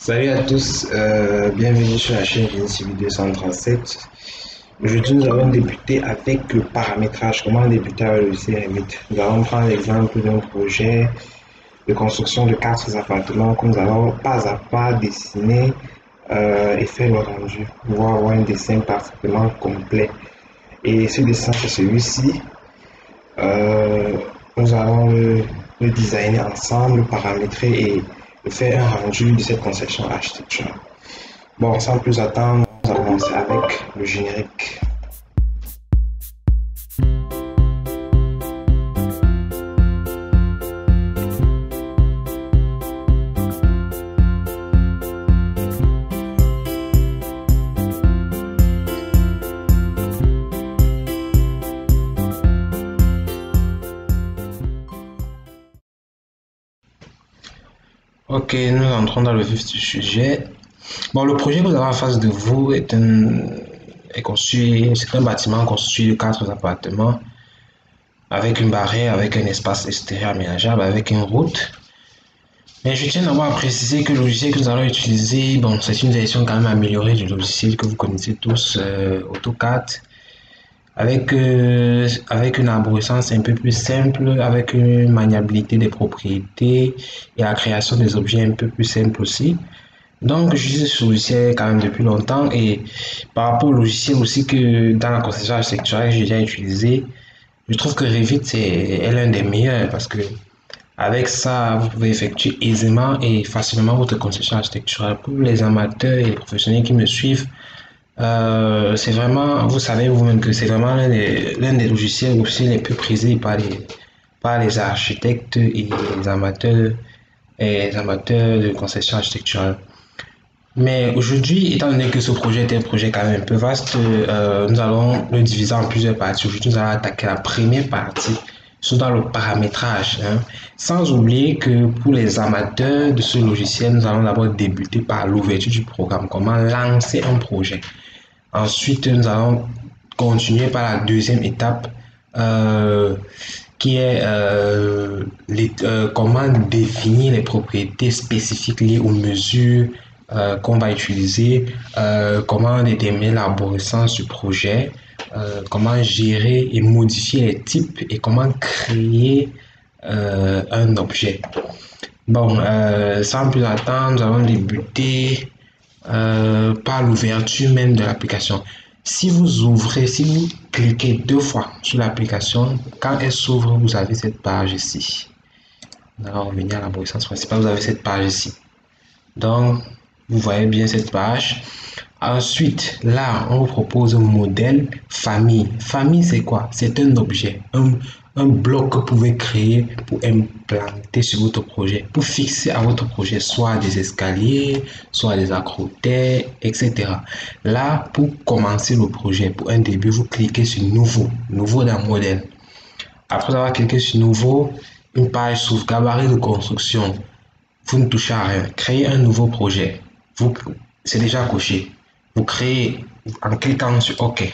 Salut à tous, bienvenue sur la chaîne Génie Civil 237. Aujourd'hui, nous allons débuter avec le paramétrage. Comment débuter avec le logiciel Revit? Nous allons prendre l'exemple d'un projet de construction de 4 appartements que nous allons pas à pas dessiner et faire le rendu. Nous allons avoir un dessin parfaitement complet. Et ce dessin, c'est celui-ci. Euh, Nous allons le designer ensemble, le paramétrer et faire un rendu de cette conception architecturale. Bon, sans plus attendre, nous allons commencer avec le générique. Ok, nous entrons dans le vif du sujet. Bon, le projet que vous avez en face de vous c'est un bâtiment construit de 4 appartements avec une barrière, avec un espace extérieur aménageable, avec une route. Mais je tiens d'abord à préciser que le logiciel que nous allons utiliser, bon, c'est une version quand même améliorée du logiciel que vous connaissez tous, AutoCAD, avec une arborescence un peu plus simple, avec une maniabilité des propriétés et la création des objets un peu plus simple aussi. Donc, j'utilise ce logiciel quand même depuis longtemps et par rapport au logiciel aussi que dans la conception architecturale que j'ai déjà utilisé, je trouve que Revit est l'un des meilleurs parce que avec ça, vous pouvez effectuer aisément et facilement votre conception architecturale. Pour les amateurs et les professionnels qui me suivent, c'est vraiment, vous savez vous-même que c'est vraiment l'un des logiciels aussi les plus prisés par les architectes et les amateurs de conception architecturale. Mais aujourd'hui, étant donné que ce projet est un projet quand même un peu vaste, nous allons le diviser en plusieurs parties. Aujourd'hui, nous allons attaquer la première partie, c'est dans le paramétrage, hein. Sans oublier que pour les amateurs de ce logiciel, nous allons d'abord débuter par l'ouverture du programme, comment lancer un projet. Ensuite, nous allons continuer par la deuxième étape qui est comment définir les propriétés spécifiques liées aux mesures qu'on va utiliser, comment déterminer l'arborescence du projet, comment gérer et modifier les types et comment créer un objet. Bon, sans plus attendre, nous allons débuter par l'ouverture même de l'application. Si vous cliquez 2 fois sur l'application, quand elle s'ouvre, vous avez cette page ici. Nous allons revenir à l'arborescence principale, vous avez cette page ici. Donc, vous voyez bien cette page. Ensuite, là, on vous propose un modèle famille. Famille, c'est quoi? C'est un objet, un bloc que vous pouvez créer pour implanter sur votre projet, pour fixer à votre projet soit des escaliers, soit des accrotés, etc. Là, pour commencer le projet, pour un début, vous cliquez sur Nouveau, Nouveau dans Modèle. Après avoir cliqué sur Nouveau, une page s'ouvre, gabarit de construction. Vous ne touchez à rien. Créez un nouveau projet. C'est déjà coché. Vous créez en cliquant sur OK.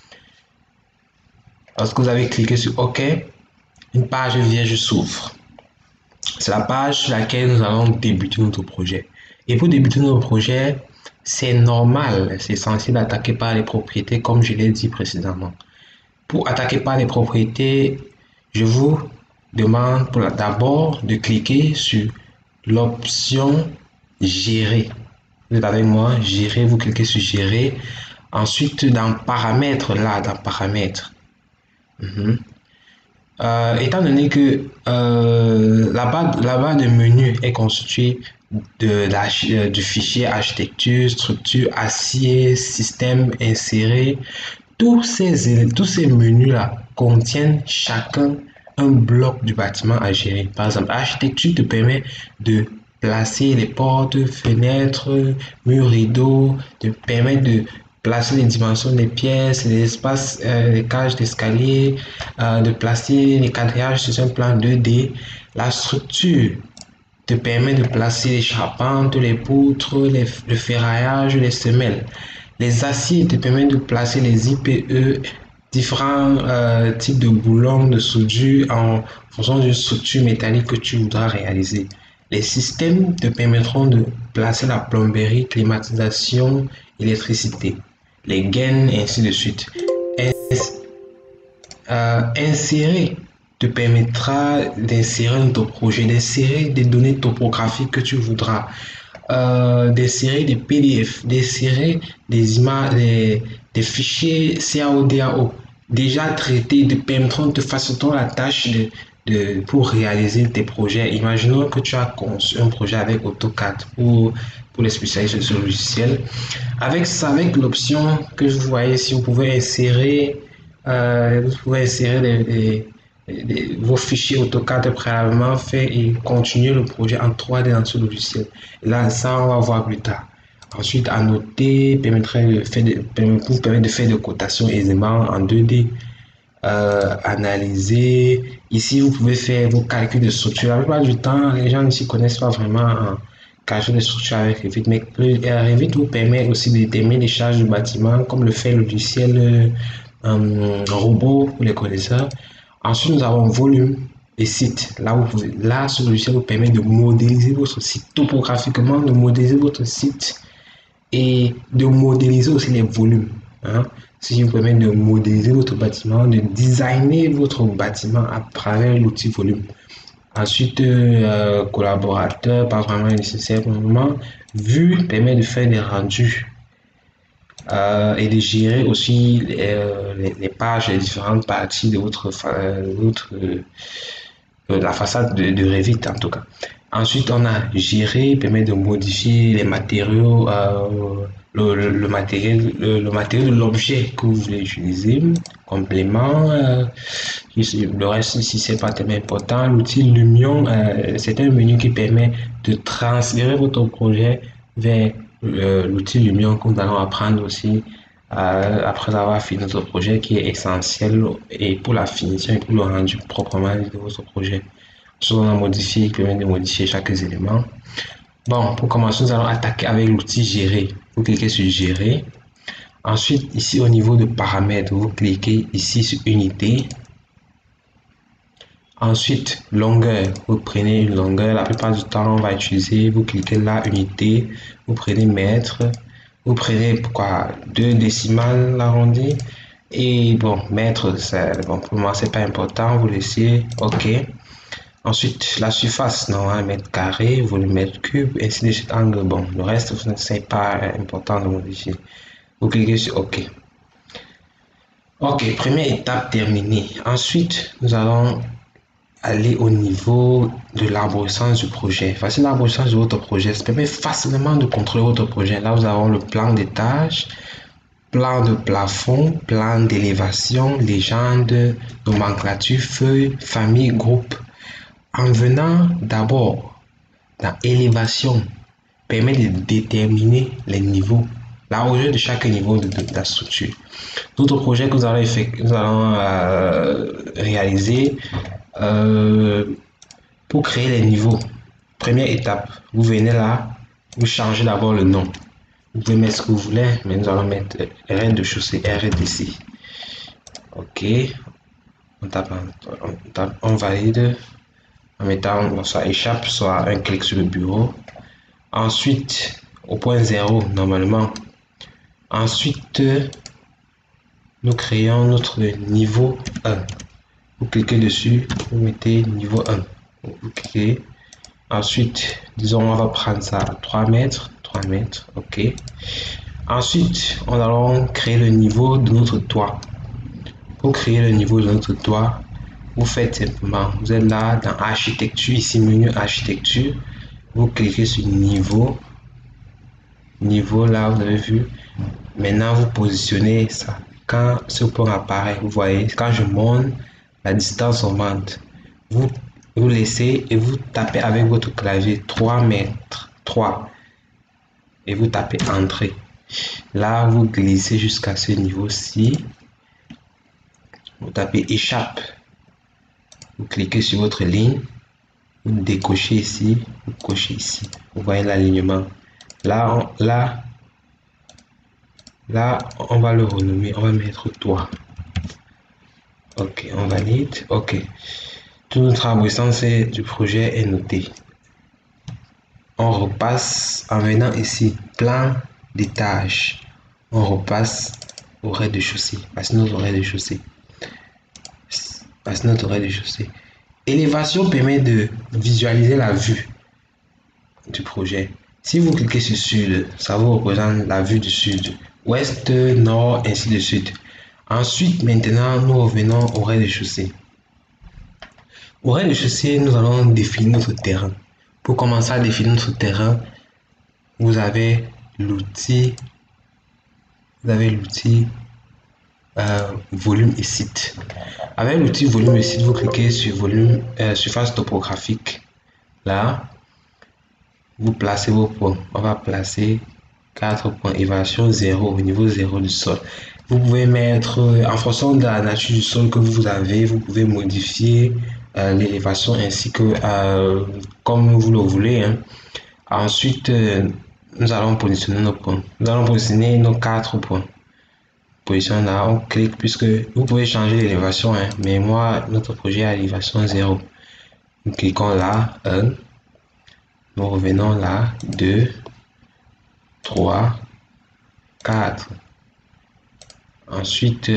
Lorsque vous avez cliqué sur OK, une page vierge s'ouvre. C'est la page sur laquelle nous allons débuter notre projet. Et pour débuter notre projet, c'est normal, c'est censé d'attaquer par les propriétés comme je l'ai dit précédemment. Pour attaquer par les propriétés, je vous demande d'abord de cliquer sur l'option Gérer. Vous êtes avec moi, Gérer, vous cliquez sur Gérer. Ensuite, dans Paramètres, là, dans Paramètres. Étant donné que la barre de menu est constituée du fichier architecture, structure, acier, système, inséré, tous ces menus-là contiennent chacun un bloc du bâtiment à gérer. Par exemple, l'architecture te permet de placer les portes, fenêtres, murs, rideaux, te permet de placer les dimensions des pièces, les espaces, les cages d'escalier, de placer les quadrillages sur un plan 2D. La structure te permet de placer les charpentes, les poutres, le ferraillage, les semelles. Les aciers te permettent de placer les IPE, différents types de boulons de soudure en fonction d'une structure métallique que tu voudras réaliser. Les systèmes te permettront de placer la plomberie, climatisation, électricité, les gaines, et ainsi de suite. Insérer te permettra d'insérer dans ton projet, d'insérer des données topographiques que tu voudras, d'insérer des PDF, d'insérer des images, des fichiers CAO, déjà traités, te permettront de faciliter la tâche pour réaliser tes projets. Imaginons que tu as conçu un projet avec AutoCAD pour les spécialistes de ce logiciel. Avec ça, avec l'option que je voyais, si vous pouvez insérer vos fichiers AutoCAD préalablement faits et continuer le projet en 3D dans ce logiciel. Et là, ça, on va voir plus tard. Ensuite, annoter vous permet de faire des cotations aisément en 2D. Analyser. Ici, vous pouvez faire vos calculs de structure. La plupart du temps, les gens ne s'y connaissent pas vraiment en calcul de structure avec Revit, mais Revit vous permet aussi de déterminer les charges du bâtiment, comme le fait le logiciel robot pour les connaisseurs. Ensuite, nous avons volume et site. Là, ce logiciel vous permet de modéliser votre site topographiquement, de modéliser votre site et de modéliser aussi les volumes. Hein. Ce qui vous permet de modéliser votre bâtiment, de designer votre bâtiment à travers l'outil volume. Ensuite, collaborateur, pas vraiment nécessaire pour le moment. Vue permet de faire des rendus et de gérer aussi les pages, les différentes parties de la façade de Revit en tout cas. Ensuite, on a gérer, permet de modifier les matériaux, le matériel de l'objet que vous voulez utiliser, complément, le reste ici c'est pas tellement important. L'outil Lumion, c'est un menu qui permet de transférer votre projet vers l'outil Lumion que nous allons apprendre aussi après avoir fini notre projet, qui est essentiel et pour la finition et pour le rendu proprement de votre projet. Soit on a modifié, il permet de modifier chaque élément. Bon, pour commencer, nous allons attaquer avec l'outil Gérer. Vous cliquez sur Gérer. Ensuite, ici au niveau de paramètres, vous cliquez ici sur Unité. Ensuite, longueur. Vous prenez une longueur. La plupart du temps, on va utiliser, vous cliquez là, Unité. Vous prenez mètre. Vous prenez pourquoi 2 décimales arrondies. Et bon, mètre, bon, pour moi, c'est pas important. Vous laissez OK. Ensuite, la surface, non, 1 mètre carré, volume mètre cube, ainsi de suite, angle. Bon, le reste, c'est pas important de modifier. Vous cliquez sur OK. OK, première étape terminée. Ensuite, nous allons aller au niveau de l'arborescence du projet. Voici l'arborescence de votre projet. Ça permet facilement de contrôler votre projet. Là, nous avons le plan d'étage, plan de plafond, plan d'élévation, légende, nomenclature, feuille, famille, groupe. En venant d'abord dans élévation, permet de déterminer les niveaux, la hauteur de chaque niveau de la structure. D'autres projets que nous allons réaliser pour créer les niveaux. Première étape, vous venez là, vous changez d'abord le nom. Vous pouvez mettre ce que vous voulez, mais nous allons mettre rez-de-chaussée, RDC. OK, on valide en mettant soit échappe, soit un clic sur le bureau. Ensuite, au point 0, normalement. Ensuite, nous créons notre niveau 1. Vous cliquez dessus, vous mettez niveau 1. Vous cliquez. Ensuite, disons, on va prendre ça à 3 mètres. 3 mètres, OK. Ensuite, on allons créer le niveau de notre toit. Pour créer le niveau de notre toit, vous faites simplement, vous êtes là dans architecture, ici menu architecture, vous cliquez sur niveau, là vous avez vu. Maintenant vous positionnez ça. Quand ce point apparaît, vous voyez, quand je monte, la distance augmente. Vous laissez et vous tapez avec votre clavier 3 mètres, 3, et vous tapez entrée. Là vous glissez jusqu'à ce niveau-ci, vous tapez échappe. Vous cliquez sur votre ligne, vous décochez ici, vous cochez ici. Vous voyez l'alignement. Là, on va le renommer, on va mettre toit. OK, on valide. OK. Toute notre arborescence du projet est noté. on repasse en venant ici, plan d'étage. On repasse au rez-de-chaussée. Voici notre rez-de-chaussée. Voici notre rez-de-chaussée. Élévation permet de visualiser la vue du projet. Si vous cliquez sur sud, ça vous représente la vue du sud, ouest, nord, ainsi de suite. Ensuite, maintenant, nous revenons au rez-de-chaussée. Au rez-de-chaussée, nous allons définir notre terrain. Pour commencer à définir notre terrain, vous avez l'outil volume et site. Avec l'outil volume et site, vous cliquez sur volume surface topographique. Là, vous placez vos points. On va placer 4 points. Évaluation 0 au niveau 0 du sol. Vous pouvez mettre, en fonction de la nature du sol que vous avez, vous pouvez modifier l'élévation ainsi que comme vous le voulez. Hein. Ensuite, nous allons positionner nos points. Nous allons positionner nos 4 points. Position là, on clique puisque vous pouvez changer l'élévation. Hein, mais moi, notre projet a l'élévation 0. Nous cliquons là, 1. Nous revenons là, 2, 3, 4. Ensuite,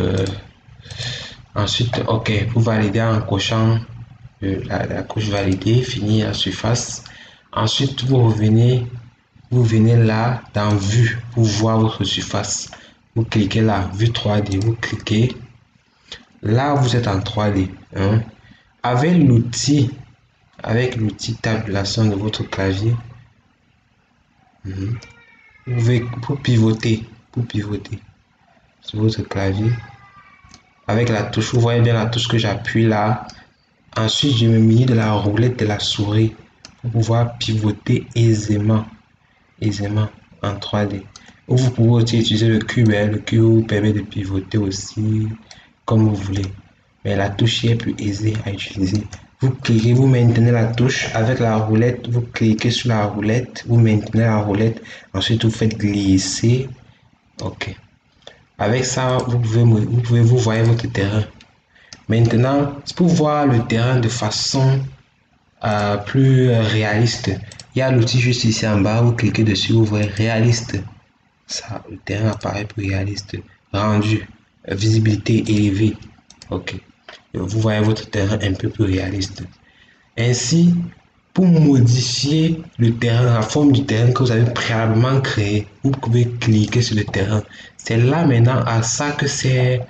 OK, vous validez en cochant la couche validée, finir la surface. Ensuite, vous venez là dans vue pour voir votre surface. Vous cliquez là, vue 3D, vous cliquez. Là, vous êtes en 3D. Hein. Avec l'outil tabulation de votre clavier, vous pouvez pivoter sur votre clavier avec la touche. Vous voyez bien la touche que j'appuie là. Ensuite, je me munis de la roulette de la souris pour pouvoir pivoter aisément en 3D. Ou vous pouvez aussi utiliser le cube. Le cube vous permet de pivoter aussi comme vous voulez. Mais la touche est plus aisée à utiliser. Vous cliquez, vous maintenez la touche avec la roulette, vous cliquez sur la roulette, vous maintenez la roulette, ensuite vous faites glisser. OK. Avec ça, vous pouvez vous voir votre terrain. Maintenant, pour voir le terrain de façon plus réaliste, il y a l'outil juste ici en bas, vous cliquez dessus, vous voyez réaliste. Ça, le terrain apparaît plus réaliste. Rendu, visibilité élevée. OK. Vous voyez votre terrain un peu plus réaliste. Ainsi, pour modifier le terrain, la forme du terrain que vous avez préalablement créé, vous pouvez cliquer sur le terrain. C'est là maintenant à ça que c'est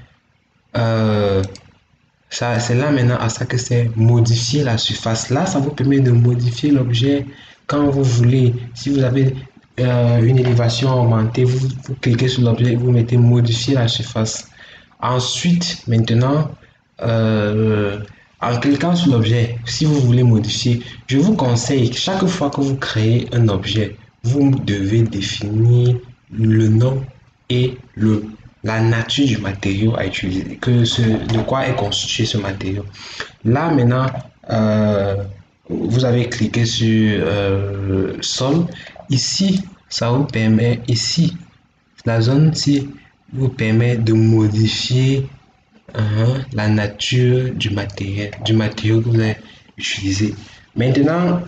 modifier la surface. Là, ça vous permet de modifier l'objet quand vous voulez. Si vous avez une élévation augmentée, vous cliquez sur l'objet, vous mettez modifier la surface. Ensuite, maintenant, en cliquant sur l'objet, si vous voulez modifier, je vous conseille, chaque fois que vous créez un objet, vous devez définir le nom et la nature du matériau à utiliser, de quoi est constitué ce matériau. Là, maintenant, vous avez cliqué sur sol. Ici, ça vous permet, la zone-ci vous permet de modifier la nature du matériau que vous avez utilisé. Maintenant,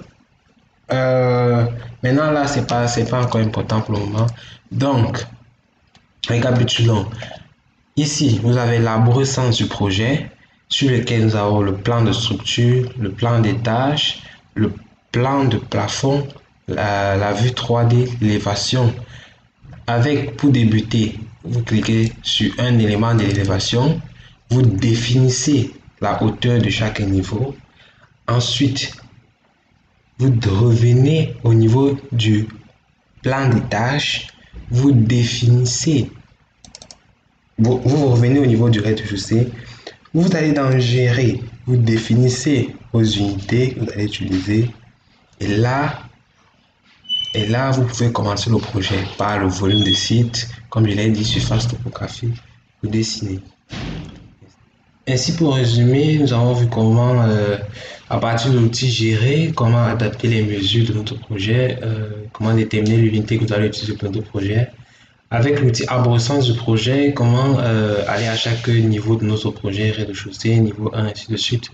là, c'est pas encore important pour le moment. Donc, récapitulons. Ici, vous avez l'arborescence du projet sur lequel nous avons le plan de structure, le plan d'étage, le plan de plafond, la vue 3D, l'élévation. Pour débuter, vous cliquez sur un élément de l'élévation. Vous définissez la hauteur de chaque niveau. Ensuite, vous revenez au niveau du plan d'étage. Vous définissez. Vous revenez au niveau du rez-de-chaussée. Vous allez dans gérer. Vous définissez vos unités que vous allez utiliser. Et là, vous pouvez commencer le projet par le volume de site. Comme je l'ai dit, surface topographique. Vous dessinez. Ainsi, pour résumer, nous avons vu comment, à partir de l'outil gérer, comment adapter les mesures de notre projet, comment déterminer l'unité que vous allez utiliser pour notre projet. Avec l'outil arborescence du projet, comment aller à chaque niveau de notre projet, rez-de-chaussée, niveau 1, ainsi de suite.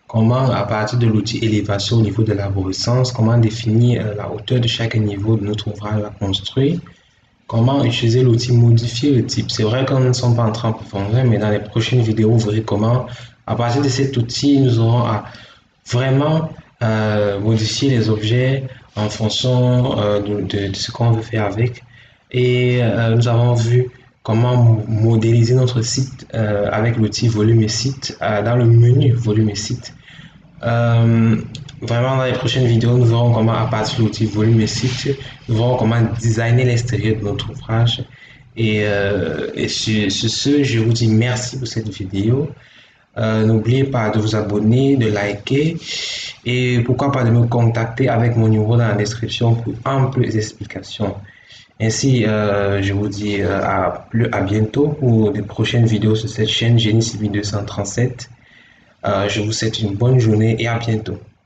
comment, à partir de l'outil élévation au niveau de l'arborescence, comment définir la hauteur de chaque niveau de notre ouvrage à construire, comment utiliser l'outil modifier le type. C'est vrai que nous ne sommes pas en train de profondeur, mais dans les prochaines vidéos, vous verrez comment, à partir de cet outil, nous aurons à vraiment modifier les objets en fonction de ce qu'on veut faire avec. Et nous avons vu comment modéliser notre site avec l'outil volume et site dans le menu volume et site. Vraiment, dans les prochaines vidéos, nous verrons comment, à partir de l'outil volume et site, nous verrons comment designer l'extérieur de notre ouvrage. Et sur ce, je vous dis merci pour cette vidéo. N'oubliez pas de vous abonner, de liker et pourquoi pas de me contacter avec mon numéro dans la description pour amples explications. Ainsi, je vous dis à bientôt pour de prochaines vidéos sur cette chaîne Génie Civil 237. Je vous souhaite une bonne journée et à bientôt.